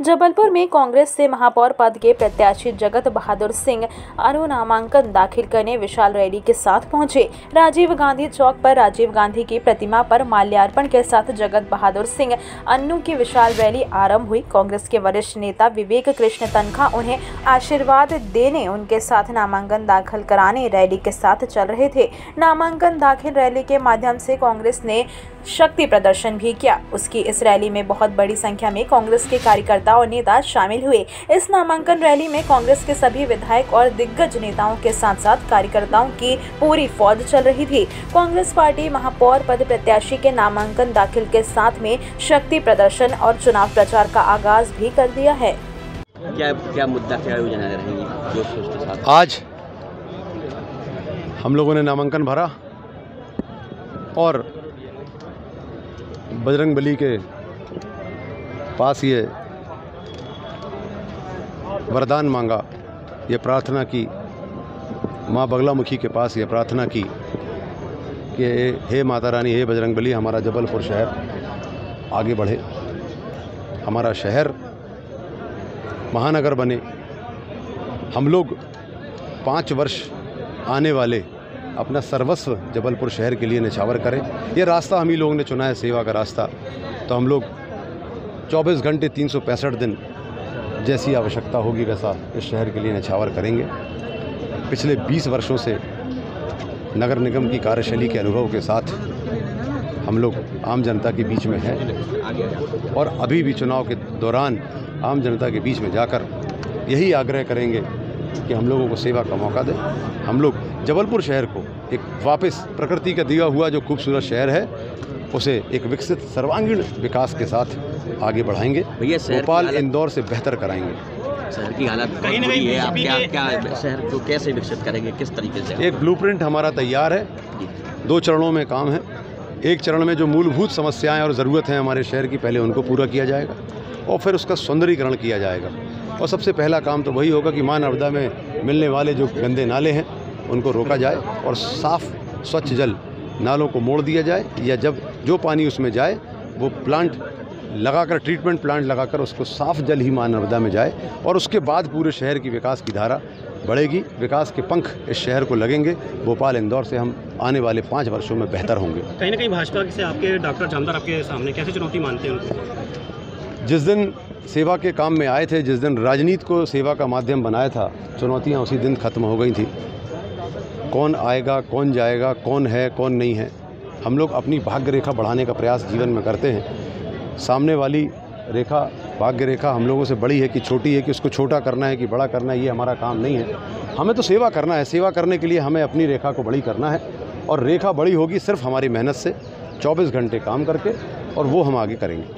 जबलपुर में कांग्रेस से महापौर पद के प्रत्याशी जगत बहादुर सिंह अनु नामांकन दाखिल करने विशाल रैली के साथ पहुंचे। राजीव गांधी चौक पर राजीव गांधी की प्रतिमा पर माल्यार्पण के साथ जगत बहादुर सिंह अन्नू की विशाल रैली आरंभ हुई। कांग्रेस के वरिष्ठ नेता विवेक कृष्ण तनखा उन्हें आशीर्वाद देने उनके साथ नामांकन दाखिल कराने रैली के साथ चल रहे थे। नामांकन दाखिल रैली के माध्यम से कांग्रेस ने शक्ति प्रदर्शन भी किया। उसकी इस रैली में बहुत बड़ी संख्या में कांग्रेस के कार्यकर्ता और नेता शामिल हुए। इस नामांकन रैली में कांग्रेस के सभी विधायक और दिग्गज नेताओं के साथ साथ कार्यकर्ताओं की पूरी फौज चल रही थी। कांग्रेस पार्टी महापौर पद प्रत्याशी के नामांकन दाखिल के साथ में शक्ति प्रदर्शन और चुनाव प्रचार का आगाज भी कर दिया है। क्या मुद्दा क्या योजना रहेंगी जोश के साथ? आज हम लोगों ने नामांकन भरा और बजरंगबली के पास ये वरदान मांगा, ये प्रार्थना की, माँ बगलामुखी के पास ये प्रार्थना की कि हे माता रानी, हे बजरंगबली, हमारा जबलपुर शहर आगे बढ़े, हमारा शहर महानगर बने। हम लोग 5 वर्ष आने वाले अपना सर्वस्व जबलपुर शहर के लिए निछावर करें। ये रास्ता हम ही लोगों ने चुना है, सेवा का रास्ता। तो हम लोग 24 घंटे 365 दिन जैसी आवश्यकता होगी वैसा इस शहर के लिए निछावर करेंगे। पिछले 20 वर्षों से नगर निगम की कार्यशैली के अनुभव के साथ हम लोग आम जनता के बीच में हैं और अभी भी चुनाव के दौरान आम जनता के बीच में जाकर यही आग्रह करेंगे कि हम लोगों को सेवा का मौका दें। हम लोग जबलपुर शहर को एक वापस प्रकृति का दिया हुआ जो खूबसूरत शहर है उसे एक विकसित सर्वांगीण विकास के साथ आगे बढ़ाएंगे। भोपाल इंदौर से बेहतर कराएंगे। शहर की हालत बहुत बुरी है, आप क्या शहर को कैसे विकसित करेंगे, किस तरीके से? एक ब्लूप्रिंट हमारा तैयार है, 2 चरणों में काम है। एक चरण में जो मूलभूत समस्याएं और ज़रूरत हैं हमारे शहर की, पहले उनको पूरा किया जाएगा और फिर उसका सौंदर्यीकरण किया जाएगा। और सबसे पहला काम तो वही होगा कि मां नर्मदा में मिलने वाले जो गंदे नाले हैं उनको रोका जाए और साफ़ स्वच्छ जल नालों को मोड़ दिया जाए, या जब जो पानी उसमें जाए वो प्लांट लगाकर, ट्रीटमेंट प्लांट लगाकर उसको साफ़ जल ही मां नर्मदा में जाए। और उसके बाद पूरे शहर की विकास की धारा बढ़ेगी, विकास के पंख इस शहर को लगेंगे। भोपाल इंदौर से हम आने वाले 5 वर्षों में बेहतर होंगे। कहीं ना कहीं भाजपा से आपके डॉक्टर जामदार आपके सामने कैसे चुनौती मानते हैं उनको? जिस दिन सेवा के काम में आए थे, जिस दिन राजनीति को सेवा का माध्यम बनाया था, चुनौतियाँ उसी दिन खत्म हो गई थी। कौन आएगा, कौन जाएगा, कौन है, कौन नहीं है, हम लोग अपनी भाग्य रेखा बढ़ाने का प्रयास जीवन में करते हैं। सामने वाली रेखा, भाग्य रेखा हम लोगों से बड़ी है कि छोटी है, कि उसको छोटा करना है कि बड़ा करना है, ये हमारा काम नहीं है। हमें तो सेवा करना है। सेवा करने के लिए हमें अपनी रेखा को बड़ी करना है और रेखा बड़ी होगी सिर्फ हमारी मेहनत से, 24 घंटे काम करके, और वो हम आगे करेंगे।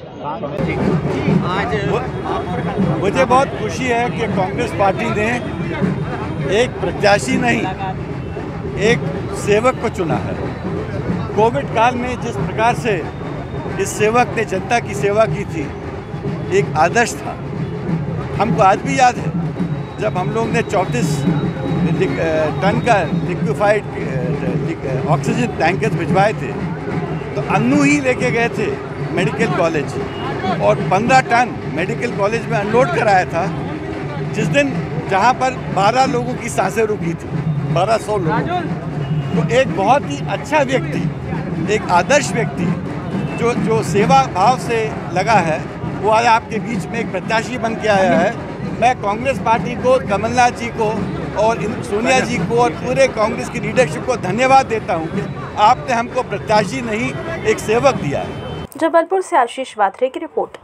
मुझे बहुत खुशी है कि कांग्रेस पार्टी ने एक प्रत्याशी नहीं, एक सेवक को चुना है। कोविड काल में जिस प्रकार से इस सेवक ने जनता की सेवा की थी, एक आदर्श था। हमको आज भी याद है जब हम लोग ने 34 टन का लिक्विफाइड ऑक्सीजन टैंकर्स भिजवाए थे, तो अन्नू ही लेके गए थे मेडिकल कॉलेज और 15 टन मेडिकल कॉलेज में अनलोड कराया था। जिस दिन जहां पर 12 लोगों की सांसें रुकी थी, 1200 लोगों। तो एक बहुत ही अच्छा व्यक्ति, एक आदर्श व्यक्ति जो सेवा भाव से लगा है, वो आज आपके बीच में एक प्रत्याशी बन के आया है। मैं कांग्रेस पार्टी को, कमलनाथ जी को और सोनिया जी को और पूरे कांग्रेस की लीडरशिप को धन्यवाद देता हूँ कि आपने हमको प्रत्याशी नहीं, एक सेवक दिया है। जबलपुर से आशीष वात्रे की रिपोर्ट।